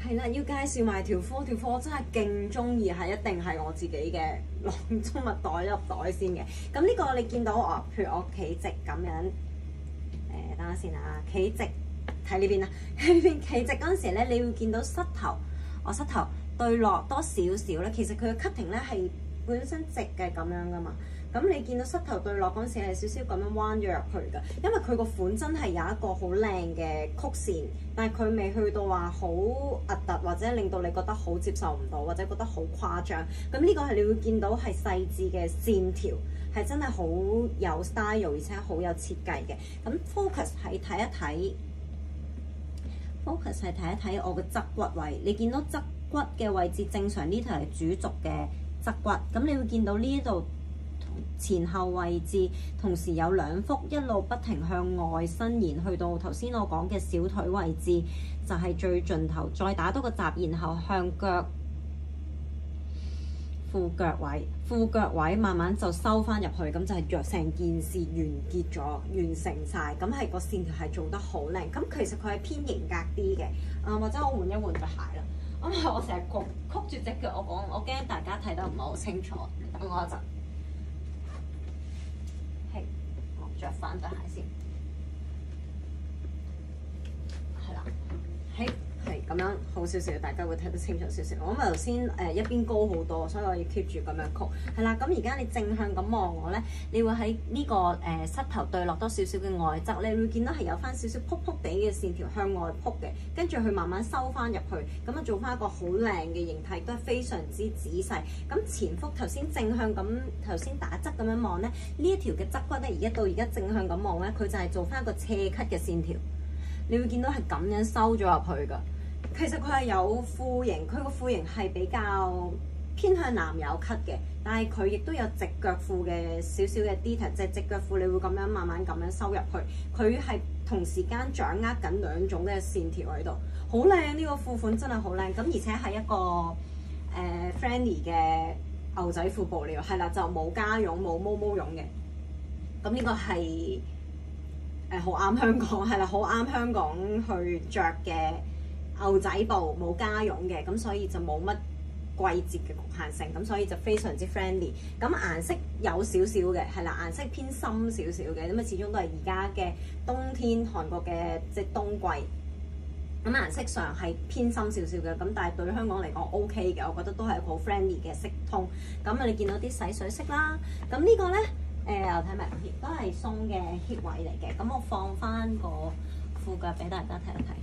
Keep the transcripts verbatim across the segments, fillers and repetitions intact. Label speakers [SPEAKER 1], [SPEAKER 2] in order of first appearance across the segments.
[SPEAKER 1] 係啦，要介紹埋條褲，條褲我真係勁中意，係一定係我自己嘅囊中物袋入袋先嘅。咁呢個你見到我，譬如我企直咁樣，誒、呃、等下先啊，企直睇呢邊啦，喺呢邊企直嗰陣時咧，你會見到膝頭，我膝頭對落多少少咧，其實佢嘅 cutting 咧係本身直嘅咁樣噶嘛。咁你見到膝頭對落嗰陣時係少少咁樣彎咗入去㗎，因為佢個款真係有一個好靚嘅曲線，但係佢未去到話好核突或者令到你覺得好接受唔到或者覺得好誇張。咁呢個係你會見到係細緻嘅線條，係真係好有 style 而且好有設計嘅。咁 focus 係睇一睇 ，focus 係睇一睇我嘅側骨位，你見到側骨嘅位置正常呢條係主軸嘅側骨，咁你會見到呢度前後位置同時有兩幅一路不停向外伸延，去到頭先我講嘅小腿位置就係最盡頭，再打多個閘，然後向腳褲腳位，褲腳位慢慢就收翻入去，咁就係若成件事完結咗，完成晒，咁係個線條係做得好靚。咁其實佢係偏型格啲嘅，啊或者我換一換對鞋啦，因為我成日曲曲住隻腳，我講我驚大家睇得唔係好清楚，等我一陣。着翻對鞋先，係啦，係係咁樣好少少，大家會睇得清楚少少。我咁頭先誒一邊高好多，所以我要 keep 住咁樣曲。係啦，咁而家你正向咁望我咧，你會喺呢、這個誒、呃、膝頭對落多少少嘅外側，你會見到係有翻少少撲撲地嘅線條向外撲嘅，跟住佢慢慢收翻入去，咁啊做翻一個好靚嘅形態，都係非常之仔細。咁前腹頭先正向咁，頭先打側咁樣望咧，呢一條嘅側骨咧，而家到而家正向咁望咧，佢就係做翻一個斜 cut 嘅線條，你會見到係咁樣收咗入去㗎。其實佢係有褲型，佢個褲型係比較偏向男友 cut 嘅，但係佢亦都有直腳褲嘅少少嘅 detail， 即係直腳褲你會咁樣慢慢咁樣收入去，佢係同時間掌握緊兩種嘅線條喺度，好靚，呢個褲款真係好靚，咁而且係一個誒、呃、friendly 嘅牛仔褲布料，係啦，就冇加絨冇毛毛絨嘅，咁呢個係誒好啱香港，係啦，好啱香港去着嘅。牛仔布冇加絨嘅，咁所以就冇乜季節嘅局限性，咁所以就非常之 friendly。咁顏色有少少嘅，係啦，顏色偏深少少嘅，咁啊始終都係而家嘅冬天韓國嘅即係冬季，咁顏色上係偏深少少嘅，咁但係對香港嚟講 OK 嘅，我覺得都係一個好 friendly 嘅色通。咁啊你見到啲洗水色啦，咁呢個咧誒我睇埋個 hip 都係鬆嘅 hip 位嚟嘅，咁我放翻個褲腳俾大家睇一睇。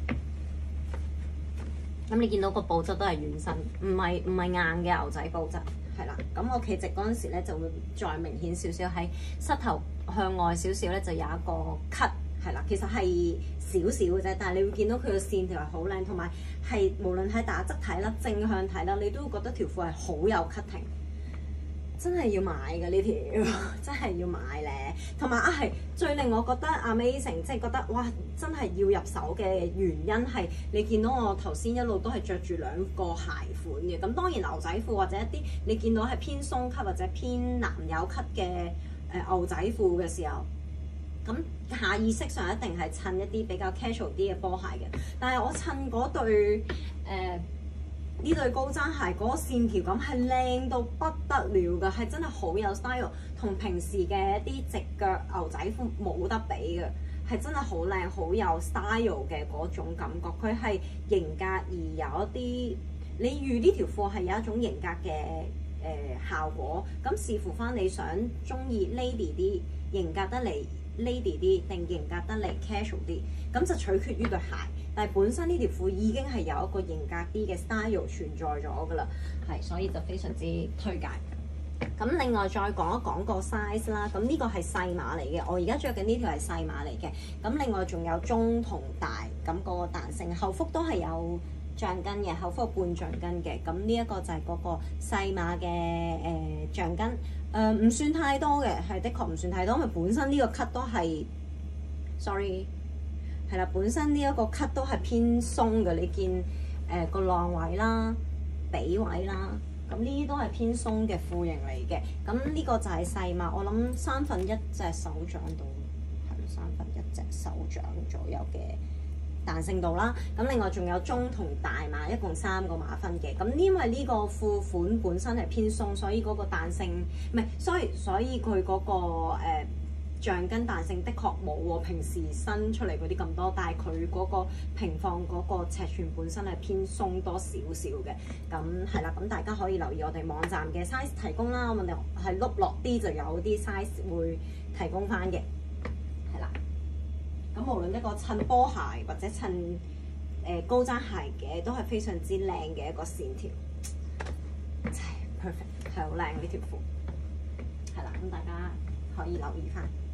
[SPEAKER 1] 咁你見到個布質都係軟身，唔係唔係硬嘅牛仔布質，係啦。咁我企直嗰陣時咧，就會再明顯少少喺膝頭向外少少咧，就有一個 cut，係啦。其實係少少嘅啫，但係你會見到佢個線條係好靚，同埋係無論喺打側睇啦、正向睇啦，你都會覺得條褲係好有 cutting。真係要買㗎呢條，真係要買咧。同埋啊，係最令我覺得 amazing， 即係覺得哇，真係要入手嘅原因係你見到我頭先一路都係着住兩個鞋款嘅。咁當然牛仔褲或者一啲你見到係偏鬆級或者偏男友級嘅誒牛仔褲嘅時候，咁下意識上一定係襯一啲比較 casual 啲嘅波鞋嘅。但係我襯嗰對誒。呃呢對高踭鞋嗰個線條感係靚到不得了㗎，係真係好有 style，同平時嘅一啲直腳牛仔褲冇得比嘅，係真係好靚好有 style 嘅嗰種感覺。佢係型格而有一啲，你預呢條褲係有一種型格嘅誒、呃、效果。咁視乎翻你想中意 lady 啲型格得嚟 lady 啲，定型格得嚟 casual 啲，咁就取決於對鞋。但係本身呢條褲已經係有一個型格啲嘅 style 存在咗㗎啦，係，所以就非常之推介。咁另外再講一講個 size 啦，咁呢個係細碼嚟嘅，我而家着緊呢條係細碼嚟嘅。咁另外仲有中同大，咁嗰個彈性後腹都係有橡筋嘅，後腹半橡筋嘅。咁呢一個就係嗰個細碼嘅誒橡筋，誒、呃、唔算太多嘅，係的確唔算太多，因為本身呢個 cut 都係 sorry。係啦，本身呢一個 cut 都係偏鬆嘅，你見誒個浪位啦、髀位啦，咁呢啲都係偏鬆嘅褲型嚟嘅。咁呢個就係細碼，我諗三分一隻手掌到，係三分一隻手掌左右嘅彈性度啦。咁另外仲有中同大碼，一共三個碼分嘅。咁因為呢個褲款本身係偏鬆，所以嗰個彈性唔係，所以所以佢嗰、嗰個誒橡筋彈性的確冇喎平時伸出嚟嗰啲咁多，但係佢嗰個平放嗰個尺寸本身係偏鬆多少少嘅。咁係啦，咁大家可以留意我哋網站嘅 size 提供啦。我哋係碌落啲就有啲 size 會提供翻嘅，係啦。咁無論一個襯波鞋或者襯誒、呃、高踭鞋嘅，都係非常之靚嘅一個線條，真係 perfect，係好靚呢條褲，係啦。咁大家可以留意翻。